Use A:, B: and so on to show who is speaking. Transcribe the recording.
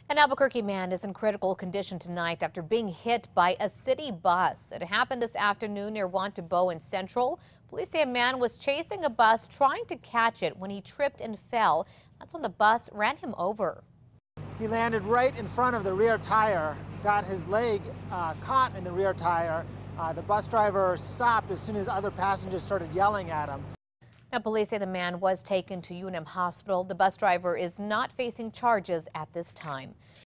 A: An Albuquerque man is in critical condition tonight after being hit by a city bus. It happened this afternoon near Wantabo and Central. Police say a man was chasing a bus trying to catch it when he tripped and fell. That's when the bus ran him over.
B: He landed right in front of the rear tire, got his leg caught in the rear tire. The bus driver stopped as soon as other passengers started yelling at him.
A: Now, police say the man was taken to UNM Hospital. The bus driver is not facing charges at this time.